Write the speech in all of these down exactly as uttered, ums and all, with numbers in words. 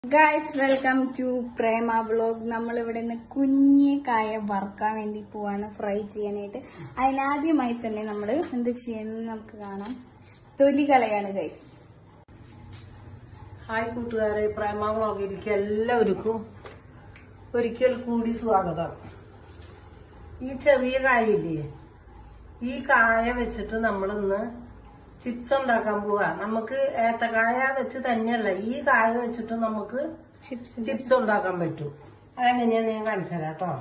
Guys welcome to Prema vlog. നമ്മളിവിടെ നിന്ന് കുഞ്ഞി കായ വറുക്കാൻ വേണ്ടി പോവാണ്, ഫ്രൈ ചെയ്യാനായിട്ട്. അതിനാദ്യമായി തന്നെ നമ്മൾ എന്ത് ചെയ്യുന്നത് നമുക്ക് കാണാം. തൊലി കളയാണ് ഗൈസ്. ഹായ് കൂട്ടുകാരെ, പ്രേമ വ്ലോഗിലേക്ക് എല്ലാവർക്കും ഒരിക്കൽ കൂടി സ്വാഗതം. ഈ ചെറിയ കായയില്ലേ, ഈ കായ വെച്ചിട്ട് നമ്മളിന്ന് ചിപ്സ് ഉണ്ടാക്കാൻ പോവാ. നമുക്ക് ഏത്തക്കായ വെച്ച് തന്നെയല്ല, ഈ കായ വെച്ചിട്ട് നമുക്ക് ചിപ്സ് ഉണ്ടാക്കാൻ പറ്റും. അതെങ്ങനെയാ ഞാൻ കാണിച്ചു തരാം കേട്ടോ.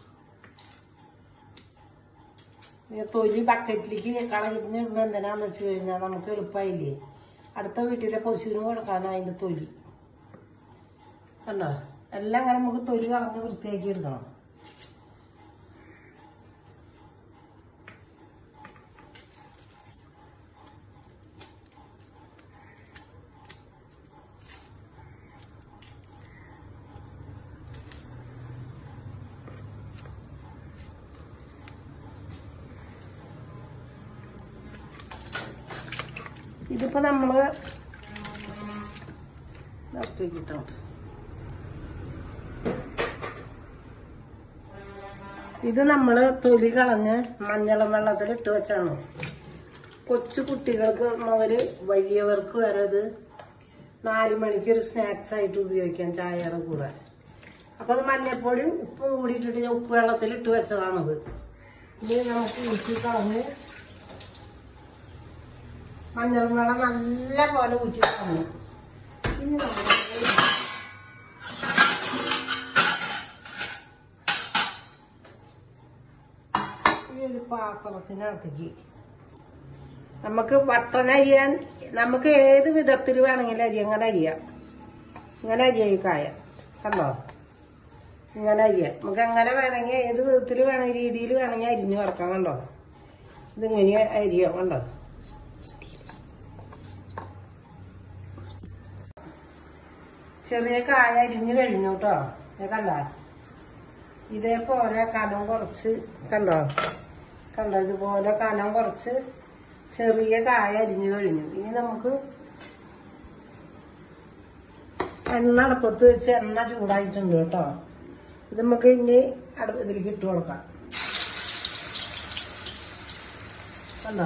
തൊലി ബക്കറ്റിലേക്ക് കളഞ്ഞിടുന്ന എന്തിനാന്ന് വെച്ച് കഴിഞ്ഞാൽ നമുക്ക് എളുപ്പമായില്ലേ. അടുത്ത വീട്ടിലെ പശുവിന് കൊടുക്കാനാ അതിന്റെ തൊലി കണ്ടോ. എല്ലാം അങ്ങനെ നമുക്ക് തൊലി കളഞ്ഞ് വൃത്തിയാക്കി എടുക്കണം. ഇതിപ്പോ നമ്മള് കിട്ടും. ഇത് നമ്മള് തൊലി കളഞ്ഞ് മഞ്ഞളം വെള്ളത്തിൽ ഇട്ട് വെച്ചാണ്. കൊച്ചു കുട്ടികൾക്ക് മുതല് വലിയവർക്ക് വരെ ഇത് നാല് മണിക്ക് ഒരു സ്നാക്സ് ആയിട്ട് ഉപയോഗിക്കാം ചായയുടെ കൂടെ. അപ്പൊ അത് മഞ്ഞപ്പൊടിയും ഉപ്പും കൂടി ഇട്ടിട്ട് ഞാൻ ഉപ്പ് വെള്ളത്തിൽ ഇട്ട് വെച്ചതാണത്. ഇത് നമുക്ക് ഊറ്റി കളഞ്ഞ് മഞ്ഞൾ വെള്ളം നല്ല പോലെ ഊറ്റി കളഞ്ഞു. ഇനി നമ്മൾ ഈ ഒരു പാത്രത്തിനകത്തേക്ക് നമുക്ക് വട്ടന അരിയാൻ നമുക്ക് ഏത് വിധത്തിൽ വേണമെങ്കിലും അരി അങ്ങനെ അരിയാം. ഇങ്ങനെ അരിയായി കായ കണ്ടോ, ഇങ്ങനെ അരിയാം. നമുക്ക് എങ്ങനെ വേണമെങ്കിൽ ഏത് വിധത്തിൽ വേണമെങ്കിൽ രീതിയിൽ വേണമെങ്കിൽ അരിഞ്ഞു വറക്കാം. കണ്ടോ, ഇതിങ്ങനെ അരിയാം. കണ്ടോ, ചെറിയ കായ അരിഞ്ഞു കഴിഞ്ഞു കേട്ടോ. കണ്ട, ഇതേപോലെ കനം കുറച്ച് കണ്ടോ കണ്ടോ ഇതുപോലെ കനം കുറച്ച് ചെറിയ കായ അരിഞ്ഞു കഴിഞ്ഞു. ഇനി നമുക്ക് എണ്ണ അടുപ്പത്ത് വെച്ച് എണ്ണ ചൂടായിട്ടുണ്ട് കേട്ടോ. ഇത് നമുക്ക് ഇനി അടുപ്പ് ഇതിലേക്ക് ഇട്ട് കൊടുക്കാം. കണ്ടോ,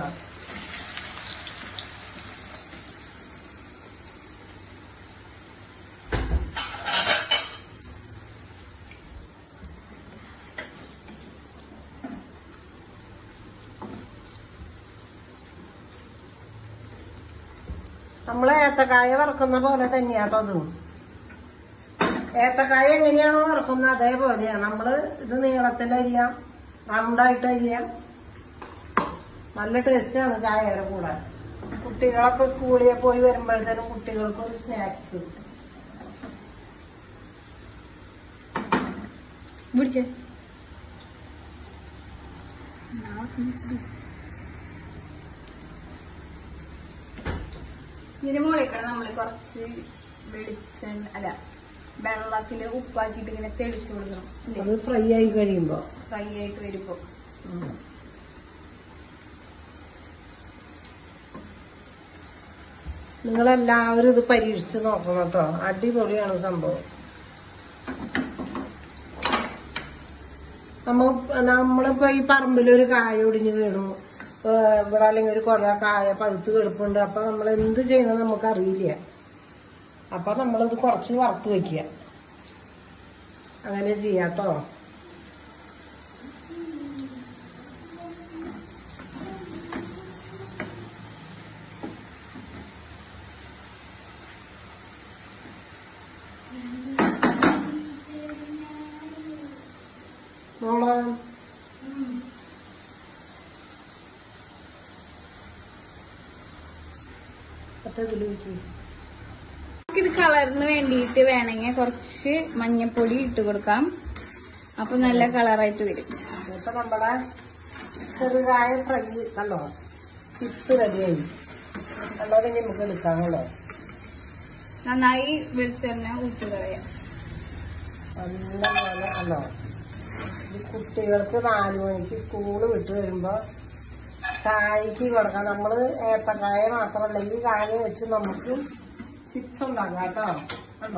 നമ്മള് ഏത്തക്കായ വറക്കുന്ന പോലെ തന്നെയാട്ടോ അതും. ഏത്തക്കായ എങ്ങനെയാണോ വറക്കുന്നത് അതേപോലെയാണ്. നമ്മള് ഇത് നീളത്തിൽ അരിയാം, റൗണ്ടായിട്ട് അരിയാം. നല്ല ടേസ്റ്റാണ് ചായയുടെ കൂടെ. കുട്ടികളൊക്കെ സ്കൂളിൽ പോയി വരുമ്പോഴത്തേനും കുട്ടികൾക്ക് ഒരു സ്നാക്സ്. ഇതിന് മുകളിൽ നമ്മള് കുറച്ച് വെളിച്ചെണ്ണ അല്ല വെള്ളത്തില് ഉപ്പാക്കിട്ട് ഇങ്ങനെ തെളിച്ചു കൊടുക്കണം. അത് ഫ്രൈ ആയി കഴിയുമ്പോ ഫ്രൈ ആയിട്ട് വരുമ്പോ നിങ്ങളെല്ലാവരും ഇത് പരീക്ഷിച്ച് നോക്കണം കേട്ടോ. അടിപൊളിയാണ് സംഭവം. നമ്മ നമ്മളിപ്പോ ഈ പറമ്പിലൊരു കായ ഒടിഞ്ഞു വീണു, ഇവിടെ അല്ലെങ്കിൽ ഒരു കുറെ കായ പഴുത്ത് കിടപ്പുണ്ട്. അപ്പൊ നമ്മൾ എന്ത് ചെയ്യണം നമുക്ക് അറിയില്ല. അപ്പൊ നമ്മളിത് കുറച്ച് വറുത്ത് വെക്കുക. അങ്ങനെ ചെയ്യാട്ടോ. മോളെ ഇത് കളറിന് വേണ്ടിയിട്ട് വേണമെങ്കിൽ കുറച്ച് മഞ്ഞപ്പൊടി ഇട്ട് കൊടുക്കാം. അപ്പൊ നല്ല കളറായിട്ട് വരും. ഇപ്പൊ നമ്മളെ ചെറുതായ ഫ്രൈ കണ്ടോ, ചിപ്സ് റെഡിയായി. നല്ലത് നമുക്ക് എടുക്കാമല്ലോ. നന്നായി വെളിച്ചെണ്ണ ഊറ്റി കളയാം. നല്ല പോലെ കണ്ടോ. ഈ കുട്ടികൾക്ക് നാലു മണിക്ക് സ്കൂള് വിട്ട് വരുമ്പോ ചായക്ക് കൊടുക്കാം. നമ്മള് ഏത്തക്കായ മാത്രമല്ല ഈ കായ വെച്ച് നമുക്ക് ചിപ്സ് ഉണ്ടാക്കാം കേട്ടോ. കണ്ടോ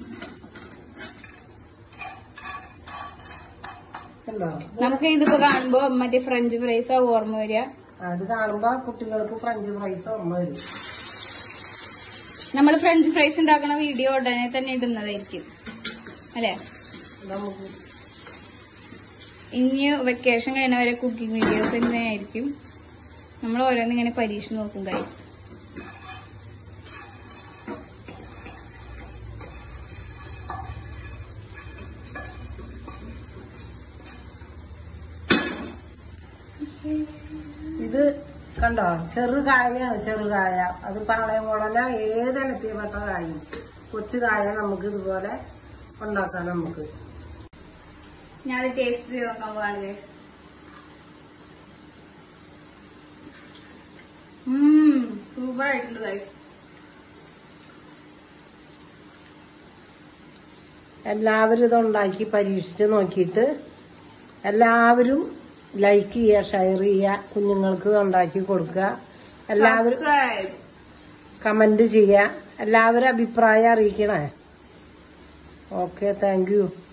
കണ്ടോ നമുക്ക് ഇതിപ്പോ കാണുമ്പോ മറ്റേ ഫ്രഞ്ച് ഫ്രൈസ് ഓർമ്മ വരിക. അത് കാണുമ്പോ കുട്ടികൾക്ക് ഫ്രഞ്ച് ഫ്രൈസ് ഓർമ്മ വരും. നമ്മൾ ഫ്രഞ്ച് ഫ്രൈസ് ഉണ്ടാക്കുന്ന വീഡിയോ ഉടനെ തന്നെ ഇടുന്നതായിരിക്കും അല്ലെ. നമുക്ക് ഇനി വെക്കേഷൻ കഴിയുന്ന വരെ കുക്കിംഗ് വീഡിയോസ് തന്നെ ആയിരിക്കും. നമ്മൾ ഓരോന്ന് ഇങ്ങനെ പരീക്ഷ നോക്കും ഗൈസ്. ഇത് കണ്ടോ ചെറുകായാണ്, ചെറുകായ. അത് പാളയംകുളന ഏതിനത്തിൽ പെട്ട കായും കൊച്ചു കായ നമുക്ക് ഇതുപോലെ ഉണ്ടാക്കാം. നമുക്ക് ഞാൻ ടേസ്റ്റ് ചെയ്ത് നോക്കാൻ പോവാണ്. സൂപ്പർ ആയിട്ടുണ്ട് ഗൈസ്. എല്ലാവരും ഇത് ഉണ്ടാക്കി പരീക്ഷിച്ച് നോക്കിയിട്ട് എല്ലാവരും ലൈക്ക് ചെയ്യുക, ഷെയർ ചെയ്യുക, കുഞ്ഞുങ്ങൾക്ക് ഉണ്ടാക്കി കൊടുക്കുക. എല്ലാവരും കമന്റ് ചെയ്യുക. എല്ലാവരും അഭിപ്രായം അറിയിക്കണേ. Okay, thank you.